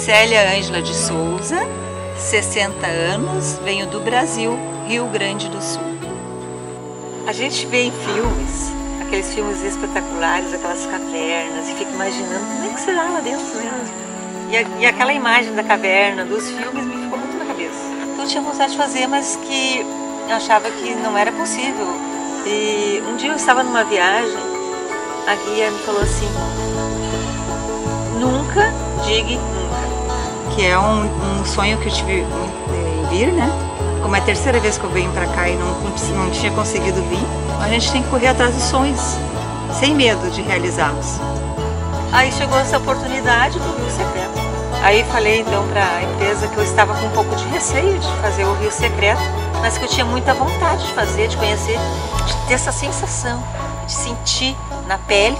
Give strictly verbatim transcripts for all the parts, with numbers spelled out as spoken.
Célia Ângela de Souza, sessenta anos, venho do Brasil, Rio Grande do Sul. A gente vê em filmes, aqueles filmes espetaculares, aquelas cavernas, e fica imaginando como é que será lá dentro mesmo. E, a, e aquela imagem da caverna, dos filmes, me ficou muito na cabeça. Então eu tinha vontade de fazer, mas que eu achava que não era possível. E um dia eu estava numa viagem, a guia me falou assim: nunca diga nunca. Que é um, um sonho que eu tive em vir, né? Como é a terceira vez que eu venho pra cá e não, não tinha conseguido vir, a gente tem que correr atrás dos sonhos, sem medo de realizá-los. Aí chegou essa oportunidade do Rio Secreto. Aí falei então para a empresa que eu estava com um pouco de receio de fazer o Rio Secreto, mas que eu tinha muita vontade de fazer, de conhecer, de ter essa sensação, de sentir na pele.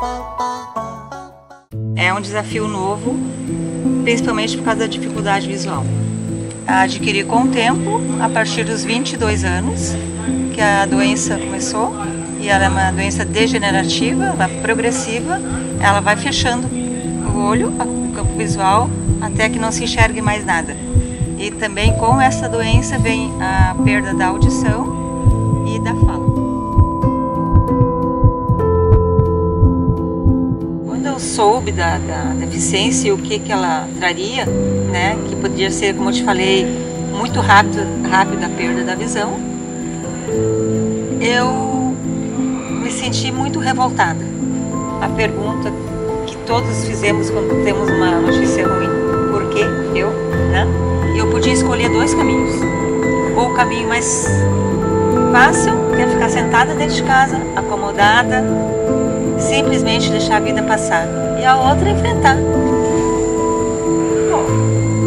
É um desafio novo, principalmente por causa da dificuldade visual. Adquiri com o tempo, a partir dos vinte e dois anos, que a doença começou, e ela é uma doença degenerativa, ela é progressiva, ela vai fechando o olho, o campo visual, até que não se enxergue mais nada. E também com essa doença vem a perda da audição e da fala. Quando eu soube da, da deficiência e o que, que ela traria, né, que podia ser, como eu te falei, muito rápido, rápido a perda da visão, eu me senti muito revoltada. A pergunta que todos fizemos quando temos uma notícia ruim: por que eu, né? Eu podia escolher dois caminhos. Ou o caminho mais fácil, que é ficar sentada dentro de casa, acomodada, simplesmente deixar a vida passar. E a outra é enfrentar. Bom,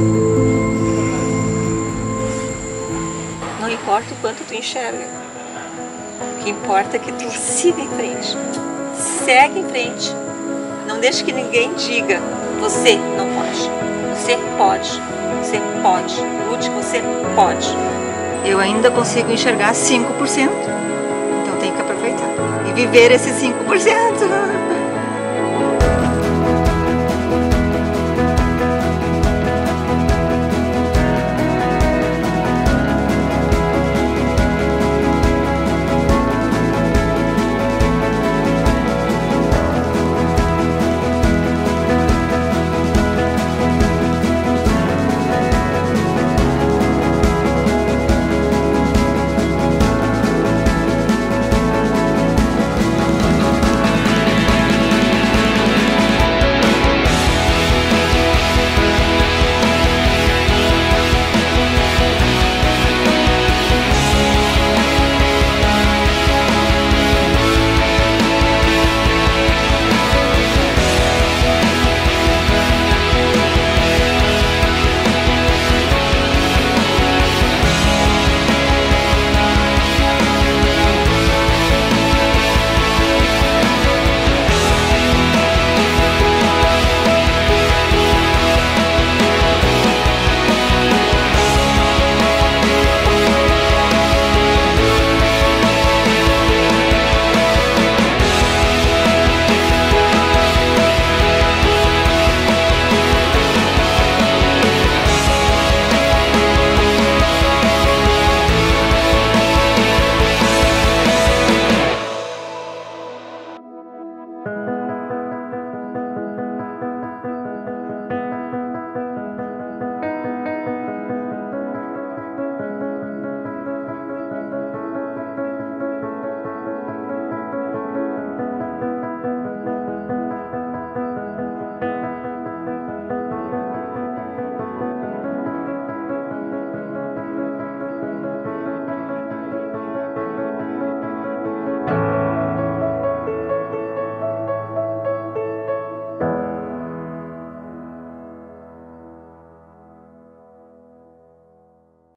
não importa o quanto tu enxerga, o que importa é que tu siga em frente. Segue em frente. Não deixe que ninguém diga: você não pode. Você pode. Você pode. Lute, você pode. Eu ainda consigo enxergar cinco por cento. Então tenho que aproveitar e viver esses cinco por cento.